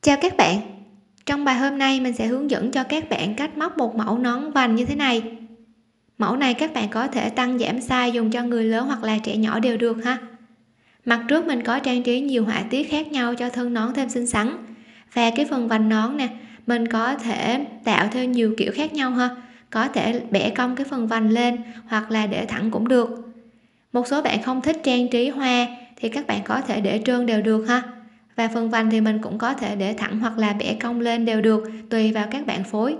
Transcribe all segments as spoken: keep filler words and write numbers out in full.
Chào các bạn, trong bài hôm nay mình sẽ hướng dẫn cho các bạn cách móc một mẫu nón vành như thế này. Mẫu này các bạn có thể tăng giảm size dùng cho người lớn hoặc là trẻ nhỏ đều được ha. Mặt trước mình có trang trí nhiều họa tiết khác nhau cho thân nón thêm xinh xắn. Và cái phần vành nón nè, mình có thể tạo thêm nhiều kiểu khác nhau ha. Có thể bẻ cong cái phần vành lên hoặc là để thẳng cũng được. Một số bạn không thích trang trí hoa thì các bạn có thể để trơn đều được ha. Và phần vành thì mình cũng có thể để thẳng hoặc là bẻ cong lên đều được, tùy vào các bạn phối.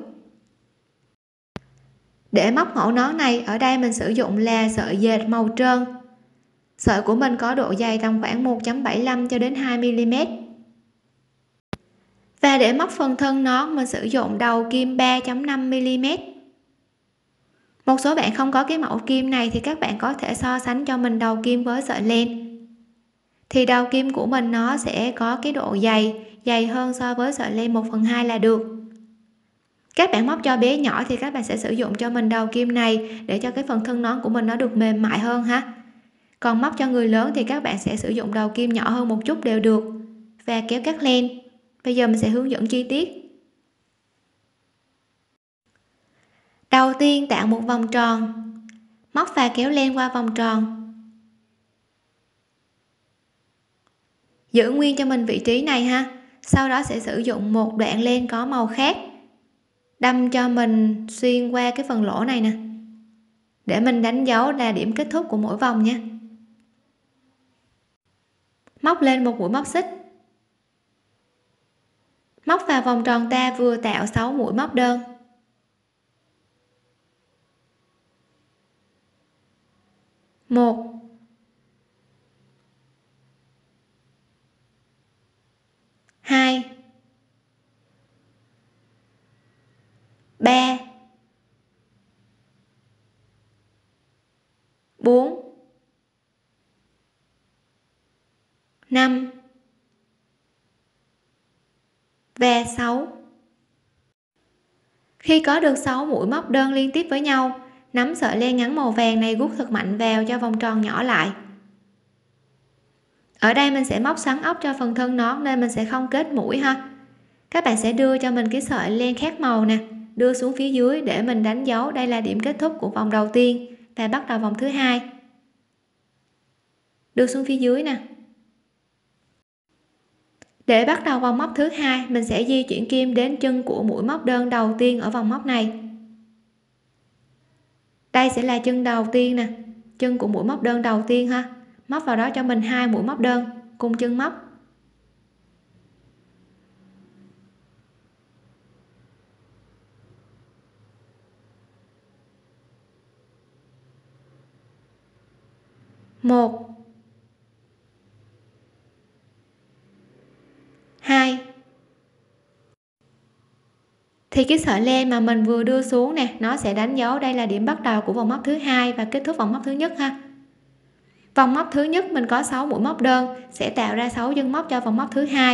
Để móc mẫu nón này, ở đây mình sử dụng là sợi dệt màu trơn. Sợi của mình có độ dày tầm khoảng một chấm bảy lăm cho đến hai mi li mét. Và để móc phần thân nón mình sử dụng đầu kim ba chấm năm mi li mét. Một số bạn không có cái mẫu kim này thì các bạn có thể so sánh cho mình đầu kim với sợi len. Thì đầu kim của mình nó sẽ có cái độ dày, dày hơn so với sợi len một phần hai là được. Các bạn móc cho bé nhỏ thì các bạn sẽ sử dụng cho mình đầu kim này để cho cái phần thân nón của mình nó được mềm mại hơn ha. Còn móc cho người lớn thì các bạn sẽ sử dụng đầu kim nhỏ hơn một chút đều được. Và kéo cắt len. Bây giờ mình sẽ hướng dẫn chi tiết. Đầu tiên tạo một vòng tròn. Móc và kéo len qua vòng tròn. Giữ nguyên cho mình vị trí này ha. Sau đó sẽ sử dụng một đoạn len có màu khác. Đâm cho mình xuyên qua cái phần lỗ này nè. Để mình đánh dấu là điểm kết thúc của mỗi vòng nha. Móc lên một mũi móc xích. Móc vào vòng tròn ta vừa tạo sáu mũi móc đơn. một hai ba bốn năm và sáu. Khi có được sáu mũi móc đơn liên tiếp với nhau, nắm sợi len ngắn màu vàng này gút thật mạnh vào cho vòng tròn nhỏ lại. Ở đây mình sẽ móc xoắn ốc cho phần thân nón nên mình sẽ không kết mũi ha. Các bạn sẽ đưa cho mình cái sợi len khác màu nè, đưa xuống phía dưới để mình đánh dấu đây là điểm kết thúc của vòng đầu tiên và bắt đầu vòng thứ hai. Đưa xuống phía dưới nè. Để bắt đầu vòng móc thứ hai, mình sẽ di chuyển kim đến chân của mũi móc đơn đầu tiên ở vòng móc này. Đây sẽ là chân đầu tiên nè, chân của mũi móc đơn đầu tiên ha. Móc vào đó cho mình hai mũi móc đơn cùng chân móc. một hai. Thì cái sợi len mà mình vừa đưa xuống nè, nó sẽ đánh dấu đây là điểm bắt đầu của vòng móc thứ hai và kết thúc vòng móc thứ nhất ha. Vòng móc thứ nhất mình có sáu mũi móc đơn sẽ tạo ra sáu chân móc cho vòng móc thứ hai.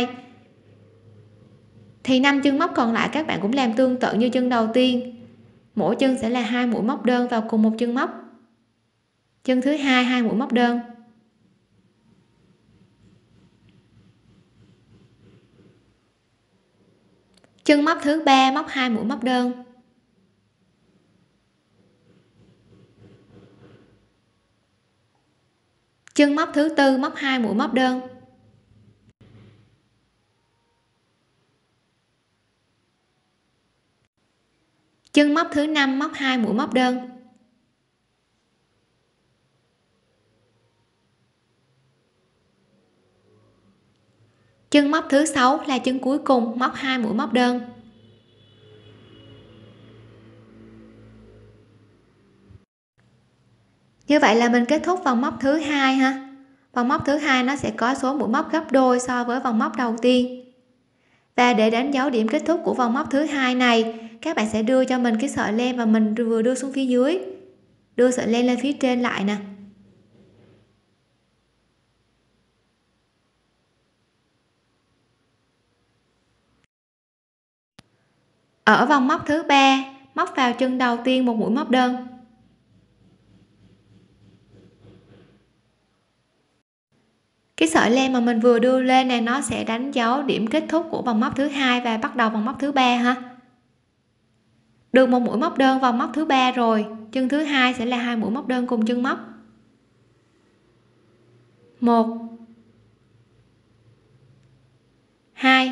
Thì năm chân móc còn lại các bạn cũng làm tương tự như chân đầu tiên. Mỗi chân sẽ là hai mũi móc đơn vào cùng một chân móc. Chân thứ hai hai mũi móc đơn. Chân móc thứ ba móc hai mũi móc đơn. Chân móc thứ tư móc hai mũi móc đơn. Chân móc thứ năm móc hai mũi móc đơn. Chân móc thứ sáu là chân cuối cùng móc hai mũi móc đơn. Như vậy là mình kết thúc vòng móc thứ hai ha. Vòng móc thứ hai nó sẽ có số mũi móc gấp đôi so với vòng móc đầu tiên. Và để đánh dấu điểm kết thúc của vòng móc thứ hai này, các bạn sẽ đưa cho mình cái sợi len và mình vừa đưa xuống phía dưới. Đưa sợi len lên phía trên lại nè. Ở vòng móc thứ ba, móc vào chân đầu tiên một mũi móc đơn. Cái sợi len mà mình vừa đưa lên này nó sẽ đánh dấu điểm kết thúc của vòng móc thứ hai và bắt đầu vòng móc thứ ba ha. Được một mũi móc đơn vòng móc thứ ba rồi, chân thứ hai sẽ là hai mũi móc đơn cùng chân móc. một hai.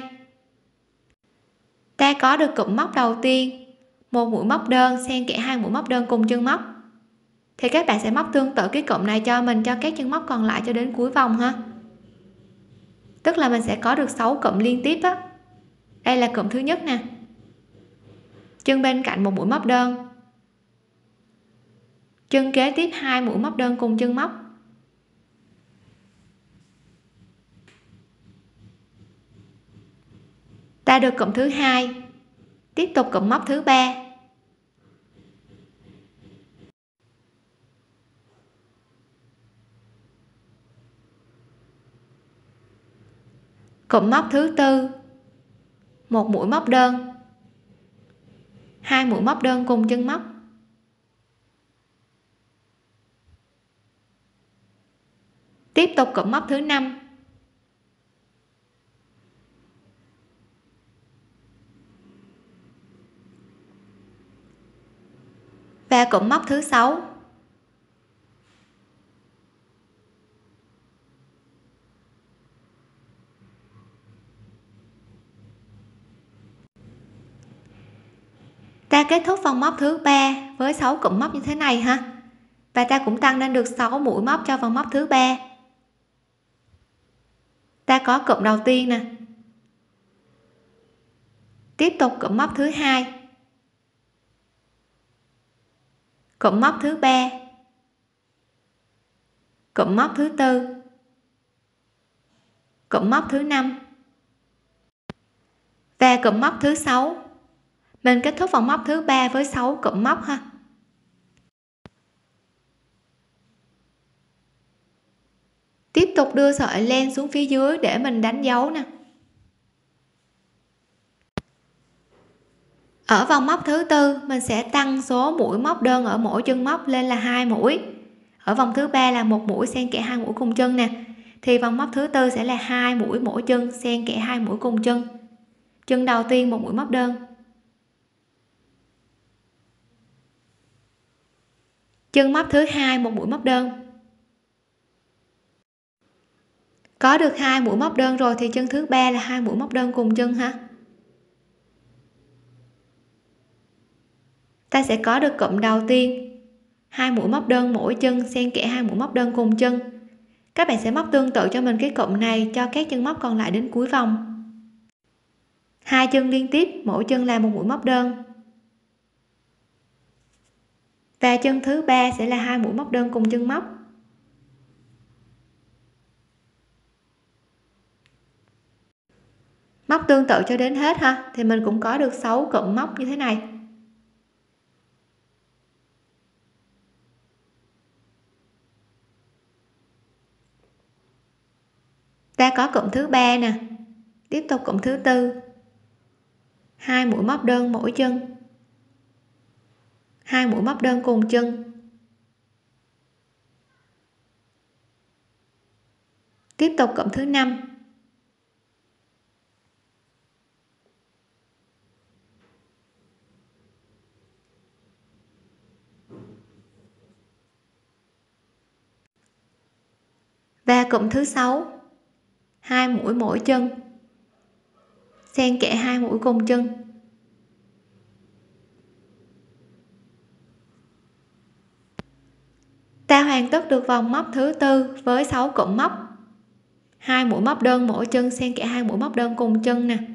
Ta có được cụm móc đầu tiên, một mũi móc đơn xen kẽ hai mũi móc đơn cùng chân móc. Thì các bạn sẽ móc tương tự cái cụm này cho mình cho các chân móc còn lại cho đến cuối vòng ha. Tức là mình sẽ có được sáu cụm liên tiếp á. Đây là cụm thứ nhất nè. Chân bên cạnh một mũi móc đơn. Chân kế tiếp hai mũi móc đơn cùng chân móc. Ta được cụm thứ hai. Tiếp tục cụm móc thứ ba. Cụm móc thứ tư. Một mũi móc đơn. Hai mũi móc đơn cùng chân móc. Tiếp tục cụm móc thứ năm. Và cụm móc thứ sáu. Ta kết thúc vòng móc thứ ba với sáu cụm móc như thế này ha. Và ta cũng tăng lên được sáu mũi móc cho vòng móc thứ ba. Ta có cụm đầu tiên nè. Tiếp tục cụm móc thứ hai. Cụm móc thứ ba. Cụm móc thứ tư. Cụm móc thứ năm. Và cụm móc thứ sáu. Mình kết thúc vòng móc thứ ba với sáu cụm móc ha. Tiếp tục đưa sợi len xuống phía dưới để mình đánh dấu nè. Ở vòng móc thứ tư mình sẽ tăng số mũi móc đơn ở mỗi chân móc lên là hai mũi. Ở vòng thứ ba là một mũi xen kẽ hai mũi cùng chân nè. Thì vòng móc thứ tư sẽ là hai mũi mỗi chân xen kẽ hai mũi cùng chân. Chân đầu tiên một mũi móc đơn. Chân móc thứ hai một mũi móc đơn. Có được hai mũi móc đơn rồi thì chân thứ ba là hai mũi móc đơn cùng chân ha. Ta sẽ có được cụm đầu tiên, hai mũi móc đơn mỗi chân xen kẽ hai mũi móc đơn cùng chân. Các bạn sẽ móc tương tự cho mình cái cụm này cho các chân móc còn lại đến cuối vòng. Hai chân liên tiếp, mỗi chân là một mũi móc đơn. Và chân thứ ba sẽ là hai mũi móc đơn cùng chân móc. Móc tương tự cho đến hết ha, thì mình cũng có được sáu cụm móc như thế này. Ta có cụm thứ ba nè. Tiếp tục cụm thứ tư. Hai mũi móc đơn mỗi chân. Hai mũi móc đơn cùng chân. Tiếp tục cụm thứ năm. Và cụm thứ sáu. Hai mũi mỗi chân. Xen kẽ hai mũi cùng chân. Ta hoàn tất được vòng móc thứ tư với sáu cụm móc. Hai mũi móc đơn mỗi chân xen kẽ hai mũi móc đơn cùng chân nè.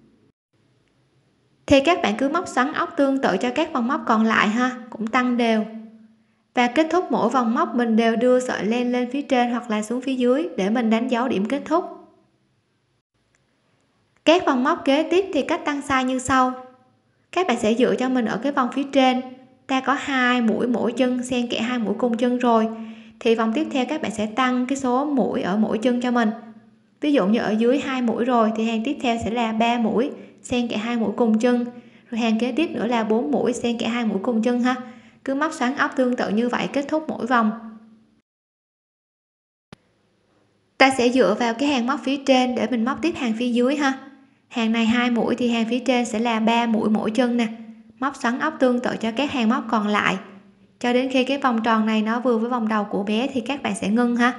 Thì các bạn cứ móc xoắn ốc tương tự cho các vòng móc còn lại ha, cũng tăng đều. Và kết thúc mỗi vòng móc mình đều đưa sợi len lên phía trên hoặc là xuống phía dưới để mình đánh dấu điểm kết thúc. Các vòng móc kế tiếp thì cách tăng size như sau. Các bạn sẽ dựa cho mình ở cái vòng phía trên, ta có hai mũi mỗi chân xen kẽ hai mũi cùng chân rồi, thì vòng tiếp theo các bạn sẽ tăng cái số mũi ở mỗi chân cho mình. Ví dụ như ở dưới hai mũi rồi thì hàng tiếp theo sẽ là ba mũi xen kẽ hai mũi cùng chân, rồi hàng kế tiếp nữa là bốn mũi xen kẽ hai mũi cùng chân ha. Cứ móc xoắn ốc tương tự như vậy kết thúc mỗi vòng. Ta sẽ dựa vào cái hàng móc phía trên để mình móc tiếp hàng phía dưới ha. Hàng này hai mũi thì hàng phía trên sẽ là ba mũi mỗi chân nè, móc xoắn ốc tương tự cho các hàng móc còn lại cho đến khi cái vòng tròn này nó vừa với vòng đầu của bé thì các bạn sẽ ngưng ha.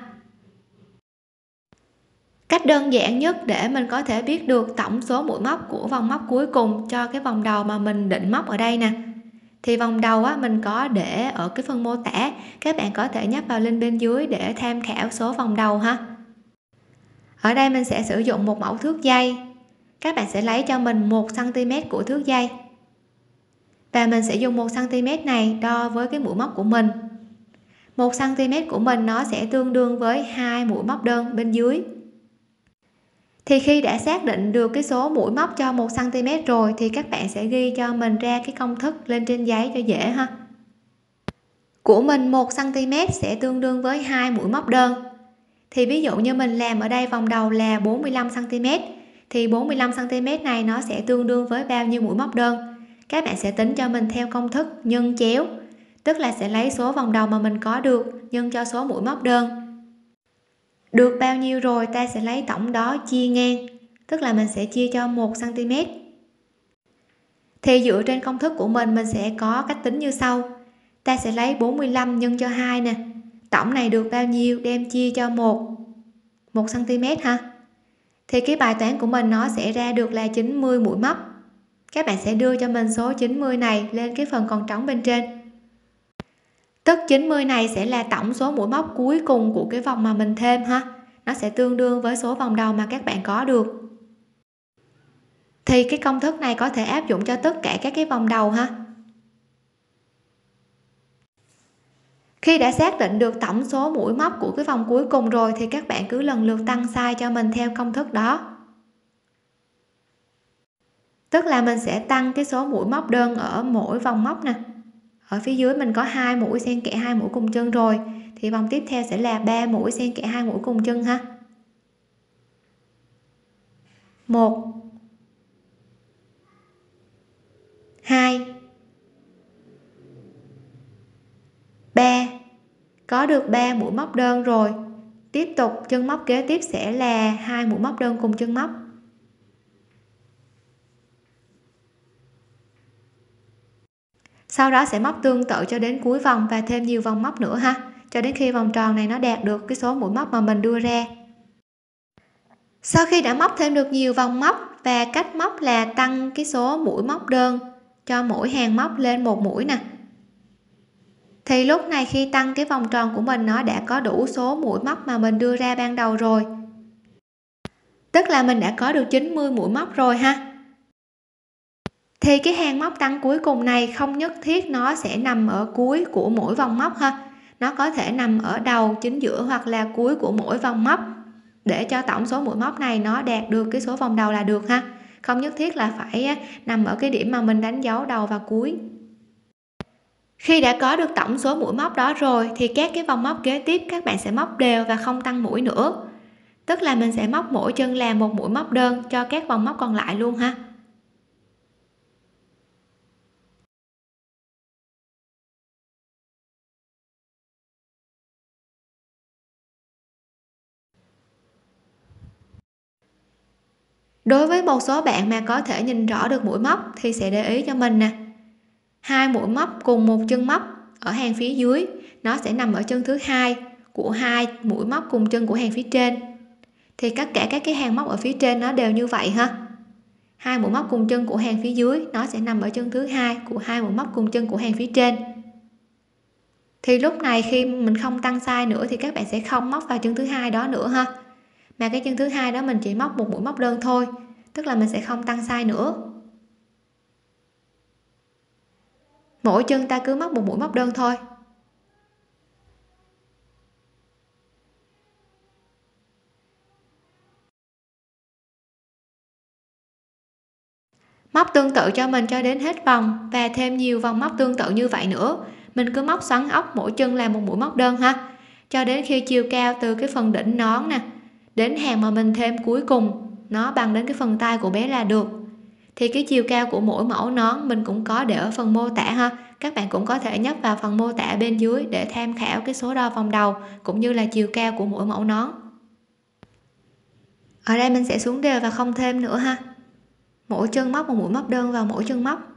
Cách đơn giản nhất để mình có thể biết được tổng số mũi móc của vòng móc cuối cùng cho cái vòng đầu mà mình định móc ở đây nè, thì vòng đầu á, mình có để ở cái phần mô tả, các bạn có thể nhấp vào link bên dưới để tham khảo số vòng đầu ha. Ở đây mình sẽ sử dụng một mẫu thước dây, các bạn sẽ lấy cho mình một xăng ti mét của thước dây và mình sẽ dùng một xăng ti mét này đo với cái mũi móc của mình. Một xăng ti mét của mình nó sẽ tương đương với hai mũi móc đơn bên dưới. Thì khi đã xác định được cái số mũi móc cho một xăng ti mét rồi thì các bạn sẽ ghi cho mình ra cái công thức lên trên giấy cho dễ ha. Của mình một xăng ti mét sẽ tương đương với hai mũi móc đơn. Thì ví dụ như mình làm ở đây vòng đầu là bốn mươi lăm xăng ti mét thì bốn mươi lăm xăng ti mét này nó sẽ tương đương với bao nhiêu mũi móc đơn. Các bạn sẽ tính cho mình theo công thức nhân chéo, tức là sẽ lấy số vòng đầu mà mình có được nhân cho số mũi móc đơn. Được bao nhiêu rồi ta sẽ lấy tổng đó chia ngang, tức là mình sẽ chia cho một xăng ti mét. Thì dựa trên công thức của mình mình sẽ có cách tính như sau. Ta sẽ lấy bốn mươi lăm nhân cho hai nè. Tổng này được bao nhiêu đem chia cho một một xăng ti mét ha. Thì cái bài toán của mình nó sẽ ra được là chín mươi mũi móc. Các bạn sẽ đưa cho mình số chín mươi này lên cái phần còn trống bên trên. Tức chín mươi này sẽ là tổng số mũi móc cuối cùng của cái vòng mà mình thêm ha. Nó sẽ tương đương với số vòng đầu mà các bạn có được. Thì cái công thức này có thể áp dụng cho tất cả các cái vòng đầu ha. Khi đã xác định được tổng số mũi móc của cái vòng cuối cùng rồi thì các bạn cứ lần lượt tăng size cho mình theo công thức đó. Tức là mình sẽ tăng cái số mũi móc đơn ở mỗi vòng móc nè. Ở phía dưới mình có hai mũi xen kẽ hai mũi cùng chân rồi thì vòng tiếp theo sẽ là ba mũi xen kẽ hai mũi cùng chân ha. một hai ba. Có được ba mũi móc đơn rồi. Tiếp tục chân móc kế tiếp sẽ là hai mũi móc đơn cùng chân móc. Sau đó sẽ móc tương tự cho đến cuối vòng và thêm nhiều vòng móc nữa ha, cho đến khi vòng tròn này nó đạt được cái số mũi móc mà mình đưa ra. Sau khi đã móc thêm được nhiều vòng móc và cách móc là tăng cái số mũi móc đơn cho mỗi hàng móc lên một mũi nè, thì lúc này khi tăng cái vòng tròn của mình nó đã có đủ số mũi móc mà mình đưa ra ban đầu rồi, tức là mình đã có được chín mươi mũi móc rồi ha. Thì cái hàng móc tăng cuối cùng này không nhất thiết nó sẽ nằm ở cuối của mỗi vòng móc ha, nó có thể nằm ở đầu, chính giữa hoặc là cuối của mỗi vòng móc để cho tổng số mũi móc này nó đạt được cái số vòng đầu là được ha, không nhất thiết là phải nằm ở cái điểm mà mình đánh dấu đầu và cuối. Khi đã có được tổng số mũi móc đó rồi thì các cái vòng móc kế tiếp các bạn sẽ móc đều và không tăng mũi nữa, tức là mình sẽ móc mỗi chân làm một mũi móc đơn cho các vòng móc còn lại luôn ha. Đối với một số bạn mà có thể nhìn rõ được mũi móc thì sẽ để ý cho mình nè, hai mũi móc cùng một chân móc ở hàng phía dưới nó sẽ nằm ở chân thứ hai của hai mũi móc cùng chân của hàng phía trên, thì tất cả các cái hàng móc ở phía trên nó đều như vậy ha. Hai mũi móc cùng chân của hàng phía dưới nó sẽ nằm ở chân thứ hai của hai mũi móc cùng chân của hàng phía trên. Thì lúc này khi mình không tăng size nữa thì các bạn sẽ không móc vào chân thứ hai đó nữa ha, mà cái chân thứ hai đó mình chỉ móc một mũi móc đơn thôi, tức là mình sẽ không tăng size nữa. Mỗi chân ta cứ móc một mũi móc đơn thôi. Móc tương tự cho mình cho đến hết vòng và thêm nhiều vòng móc tương tự như vậy nữa. Mình cứ móc xoắn ốc mỗi chân làm một mũi móc đơn ha, cho đến khi chiều cao từ cái phần đỉnh nón nè đến hàng mà mình thêm cuối cùng nó bằng đến cái phần tay của bé là được. Thì cái chiều cao của mỗi mẫu nón mình cũng có để ở phần mô tả ha, các bạn cũng có thể nhấp vào phần mô tả bên dưới để tham khảo cái số đo vòng đầu cũng như là chiều cao của mỗi mẫu nón. Ở đây mình sẽ xuống đều và không thêm nữa ha. Mỗi chân móc một mũi móc đơn vào mỗi chân móc.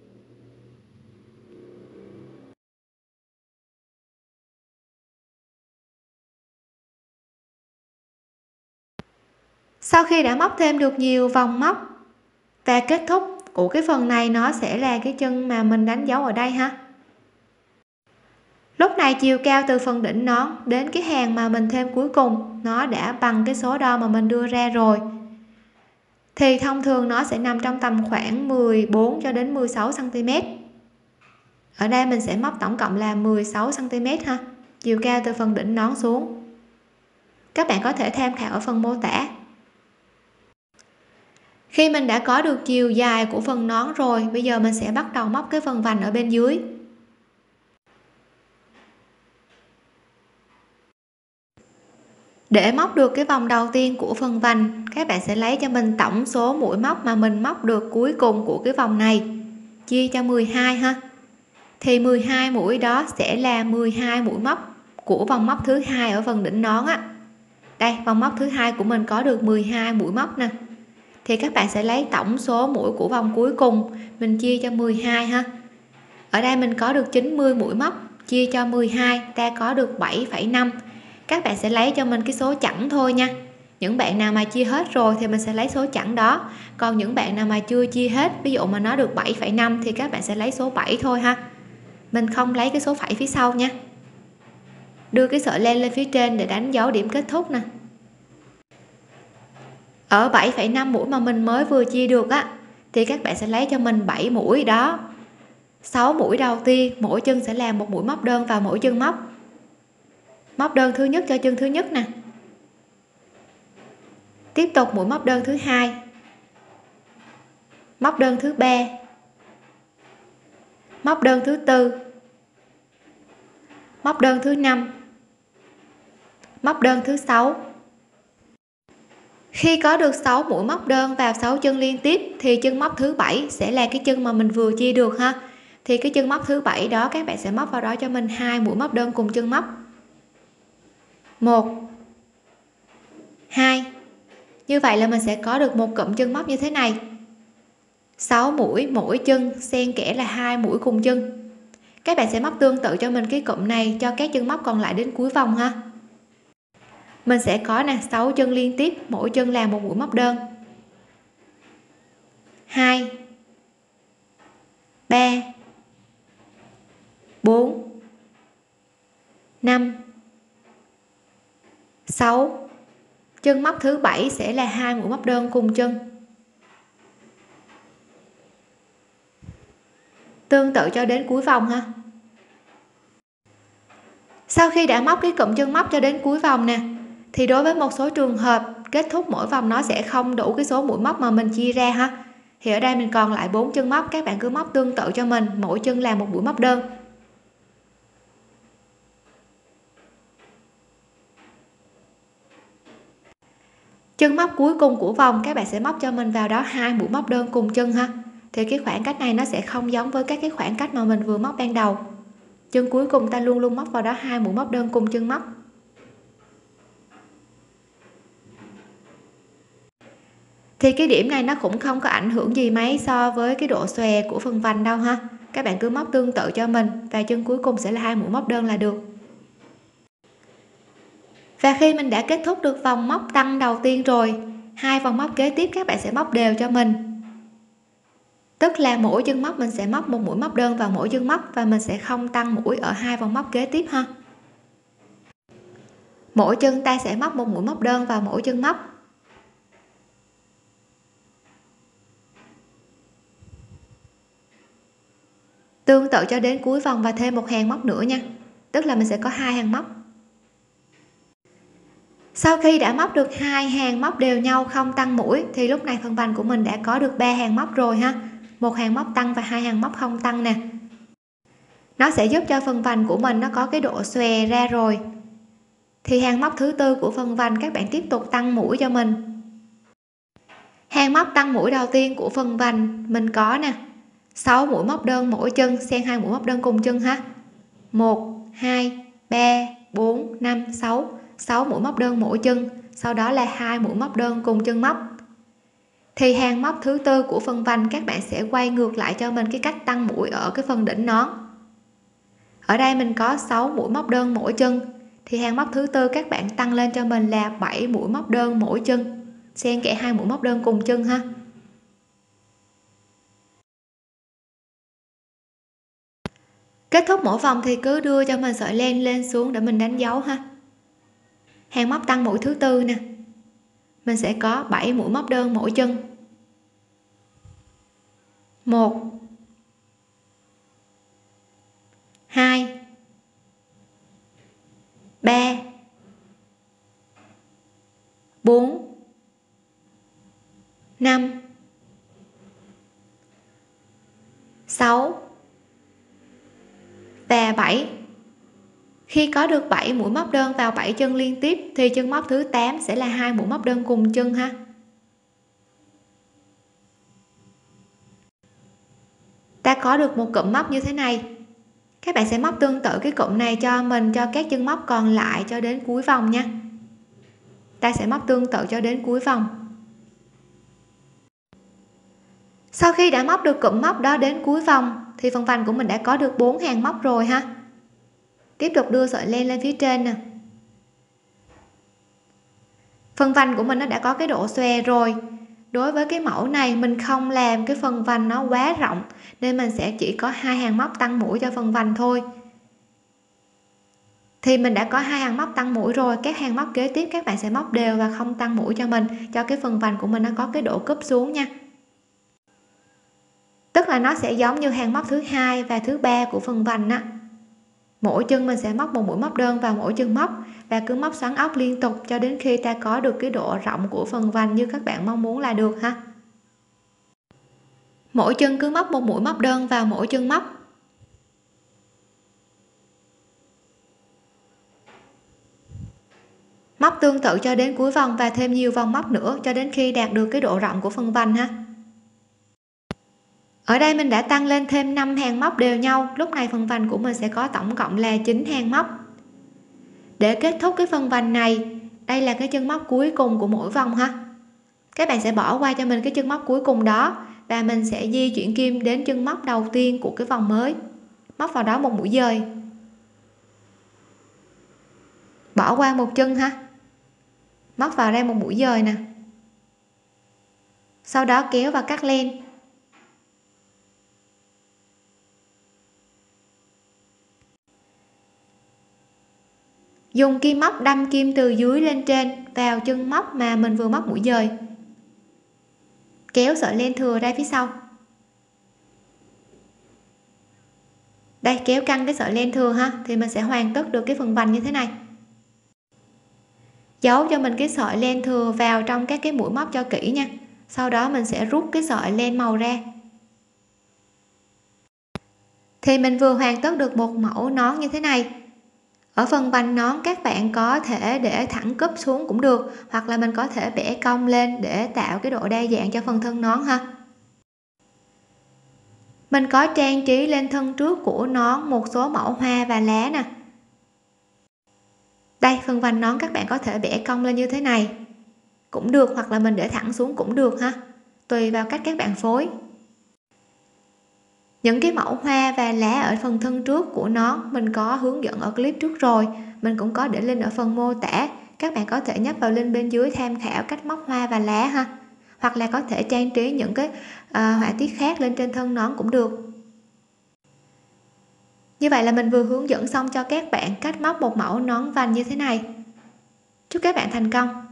Sau khi đã móc thêm được nhiều vòng móc và kết thúc của cái phần này, nó sẽ là cái chân mà mình đánh dấu ở đây ha. Lúc này chiều cao từ phần đỉnh nón đến cái hàng mà mình thêm cuối cùng nó đã bằng cái số đo mà mình đưa ra rồi, thì thông thường nó sẽ nằm trong tầm khoảng mười bốn cho đến mười sáu xăng ti mét. Ở đây mình sẽ móc tổng cộng là mười sáu xăng ti mét ha, chiều cao từ phần đỉnh nón xuống. Các bạn có thể tham khảo ở phần mô tả. Khi mình đã có được chiều dài của phần nón rồi, bây giờ mình sẽ bắt đầu móc cái phần vành ở bên dưới. Để móc được cái vòng đầu tiên của phần vành, các bạn sẽ lấy cho mình tổng số mũi móc mà mình móc được cuối cùng của cái vòng này chia cho mười hai ha. Thì mười hai mũi đó sẽ là mười hai mũi móc của vòng móc thứ hai ở phần đỉnh nón á. Đây, vòng móc thứ hai của mình có được mười hai mũi móc nè. Thì các bạn sẽ lấy tổng số mũi của vòng cuối cùng mình chia cho mười hai ha. Ở đây mình có được chín mươi mũi móc, chia cho mười hai ta có được bảy phẩy năm. Các bạn sẽ lấy cho mình cái số chẵn thôi nha. Những bạn nào mà chia hết rồi thì mình sẽ lấy số chẵn đó. Còn những bạn nào mà chưa chia hết, ví dụ mà nó được bảy phẩy năm thì các bạn sẽ lấy số bảy thôi ha. Mình không lấy cái số phẩy phía sau nha. Đưa cái sợi len lên phía trên để đánh dấu điểm kết thúc nè. Ở bảy phẩy năm mũi mà mình mới vừa chia được á, thì các bạn sẽ lấy cho mình bảy mũi đó. sáu mũi đầu tiên, mỗi chân sẽ làm một mũi móc đơn vào mỗi chân móc. Móc đơn thứ nhất cho chân thứ nhất nè. Tiếp tục mũi móc đơn thứ hai. Móc đơn thứ ba. Móc đơn thứ tư. Móc đơn thứ năm. Móc đơn thứ sáu. Khi có được sáu mũi móc đơn vào sáu chân liên tiếp thì chân móc thứ bảy sẽ là cái chân mà mình vừa chia được ha. Thì cái chân móc thứ bảy đó các bạn sẽ móc vào đó cho mình hai mũi móc đơn cùng chân móc. một hai. Như vậy là mình sẽ có được một cụm chân móc như thế này. sáu mũi mỗi chân, xen kẽ là hai mũi cùng chân. Các bạn sẽ móc tương tự cho mình cái cụm này cho các chân móc còn lại đến cuối vòng ha. Mình sẽ có nè sáu chân liên tiếp, mỗi chân làm một mũi móc đơn. hai ba bốn năm sáu. Chân móc thứ bảy sẽ là hai mũi móc đơn cùng chân. Tương tự cho đến cuối vòng ha. Sau khi đã móc cái cụm chân móc cho đến cuối vòng nè, thì đối với một số trường hợp kết thúc mỗi vòng nó sẽ không đủ cái số mũi móc mà mình chia ra ha. Thì ở đây mình còn lại bốn chân móc, các bạn cứ móc tương tự cho mình, mỗi chân làm một mũi móc đơn. Chân móc cuối cùng của vòng các bạn sẽ móc cho mình vào đó hai mũi móc đơn cùng chân ha. Thì cái khoảng cách này nó sẽ không giống với các cái khoảng cách mà mình vừa móc ban đầu. Chân cuối cùng ta luôn luôn móc vào đó hai mũi móc đơn cùng chân móc. Thì cái điểm này nó cũng không có ảnh hưởng gì mấy so với cái độ xòe của phần vành đâu ha. Các bạn cứ móc tương tự cho mình và chân cuối cùng sẽ là hai mũi móc đơn là được. Và khi mình đã kết thúc được vòng móc tăng đầu tiên rồi, hai vòng móc kế tiếp các bạn sẽ móc đều cho mình. Tức là mỗi chân móc mình sẽ móc một mũi móc đơn vào mỗi chân móc và mình sẽ không tăng mũi ở hai vòng móc kế tiếp ha. Mỗi chân ta sẽ móc một mũi móc đơn vào mỗi chân móc. Tương tự cho đến cuối vòng và thêm một hàng móc nữa nha. Tức là mình sẽ có hai hàng móc. Sau khi đã móc được hai hàng móc đều nhau không tăng mũi thì lúc này phần vành của mình đã có được ba hàng móc rồi ha. Một hàng móc tăng và hai hàng móc không tăng nè. Nó sẽ giúp cho phần vành của mình nó có cái độ xòe ra rồi. Thì hàng móc thứ tư của phần vành các bạn tiếp tục tăng mũi cho mình. Hàng móc tăng mũi đầu tiên của phần vành mình có nè sáu mũi móc đơn mỗi chân, xen hai mũi móc đơn cùng chân ha. một hai ba bốn năm sáu. sáu mũi móc đơn mỗi chân, sau đó là hai mũi móc đơn cùng chân móc. Thì hàng móc thứ tư của phần vành các bạn sẽ quay ngược lại cho mình cái cách tăng mũi ở cái phần đỉnh nón. Ở đây mình có sáu mũi móc đơn mỗi chân, thì hàng móc thứ tư các bạn tăng lên cho mình là bảy mũi móc đơn mỗi chân, xen kẽ hai mũi móc đơn cùng chân ha. Kết thúc mỗi vòng thì cứ đưa cho mình sợi len lên xuống để mình đánh dấu ha. Hàng móc tăng mũi thứ tư nè, mình sẽ có bảy mũi móc đơn mỗi chân. một hai ba bốn năm sáu và bảy. Khi có được bảy mũi móc đơn vào bảy chân liên tiếp thì chân móc thứ tám sẽ là hai mũi móc đơn cùng chân ha. Ta có được một cụm móc như thế này. Các bạn sẽ móc tương tự cái cụm này cho mình cho các chân móc còn lại cho đến cuối vòng nha. Ta sẽ móc tương tự cho đến cuối vòng. Sau khi đã móc được cụm móc đó đến cuối vòng thì phần vành của mình đã có được bốn hàng móc rồi ha. Tiếp tục đưa sợi len lên phía trên nè. Phần vành của mình nó đã có cái độ xòe rồi. Đối với cái mẫu này mình không làm cái phần vành nó quá rộng nên mình sẽ chỉ có hai hàng móc tăng mũi cho phần vành thôi. Thì mình đã có hai hàng móc tăng mũi rồi, các hàng móc kế tiếp các bạn sẽ móc đều và không tăng mũi cho mình, cho cái phần vành của mình nó có cái độ cúp xuống nha. Tức là nó sẽ giống như hàng móc thứ hai và thứ ba của phần vành á. Mỗi chân mình sẽ móc một mũi móc đơn vào mỗi chân móc và cứ móc xoắn ốc liên tục cho đến khi ta có được cái độ rộng của phần vành như các bạn mong muốn là được ha. Mỗi chân cứ móc một mũi móc đơn vào mỗi chân móc. Móc tương tự cho đến cuối vòng và thêm nhiều vòng móc nữa cho đến khi đạt được cái độ rộng của phần vành ha. Ở đây mình đã tăng lên thêm năm hàng móc đều nhau, lúc này phần vành của mình sẽ có tổng cộng là chín hàng móc. Để kết thúc cái phần vành này, đây là cái chân móc cuối cùng của mỗi vòng ha. Các bạn sẽ bỏ qua cho mình cái chân móc cuối cùng đó và mình sẽ di chuyển kim đến chân móc đầu tiên của cái vòng mới. Móc vào đó một mũi dời. Bỏ qua một chân ha. Móc vào đây một mũi dời nè. Sau đó kéo và cắt len. Dùng kim móc đâm kim từ dưới lên trên vào chân móc mà mình vừa móc mũi dời. Kéo sợi len thừa ra phía sau. Đây, kéo căng cái sợi len thừa ha, thì mình sẽ hoàn tất được cái phần vành như thế này. Giấu cho mình cái sợi len thừa vào trong các cái mũi móc cho kỹ nha. Sau đó mình sẽ rút cái sợi len màu ra. Thì mình vừa hoàn tất được một mẫu nón như thế này. Ở phần vành nón các bạn có thể để thẳng cúp xuống cũng được, hoặc là mình có thể bẻ cong lên để tạo cái độ đa dạng cho phần thân nón ha. Mình có trang trí lên thân trước của nón một số mẫu hoa và lá nè. Đây, phần vành nón các bạn có thể bẻ cong lên như thế này cũng được, hoặc là mình để thẳng xuống cũng được ha, tùy vào cách các bạn phối. Những cái mẫu hoa và lá ở phần thân trước của nón mình có hướng dẫn ở clip trước rồi, mình cũng có để link ở phần mô tả, các bạn có thể nhấp vào link bên dưới tham khảo cách móc hoa và lá ha, hoặc là có thể trang trí những cái uh, họa tiết khác lên trên thân nón cũng được. Như vậy là mình vừa hướng dẫn xong cho các bạn cách móc một mẫu nón vành như thế này. Chúc các bạn thành công.